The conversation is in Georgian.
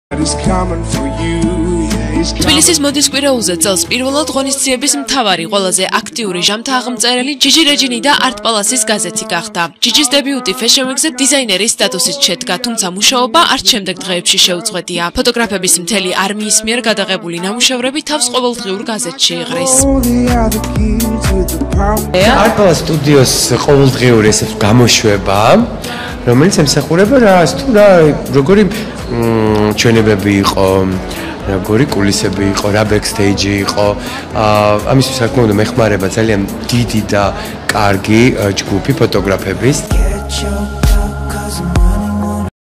თბილისის მოდის კვირაულზე წელს პირველად ღონისძიების მთავარი ყველაზე აქტიური ჟამთაღმწერელი ჯიჯი რეჯინი და არტ პალასის გაზეთი გახდა. ჯიჯის დებიუტი Fashion Week-ზე დიზაინერის სტატუსით შედგა, თუმცა მუშაობა არც შემდეგ დღეებში შეუწყვეტია. ფოტოგრაფების მთელი არმიის მიერ გადაღებული ნამუშევრები თავს ყოველდღიურ გაზეთში იღრის. არტ პალას სტუდიოს ყოველდღიური ეს გამოშვება, რომელიც ემსახურება რას თუ რა როგორი ჩვენებები იყო, როგორი კულისები იყო, რა ბექსტეიჯი იყო. ამისთვის რა თქმა უნდა მეხმარება ძალიან დიდი და კარგი ჯგუფი ფოტოგრაფების.